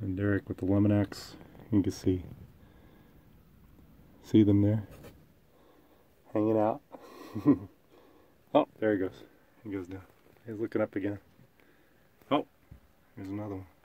And Derek with the Eliminex. You can see them there, hanging out. Oh, there he goes. He goes down. He's looking up again. Oh, here's another one.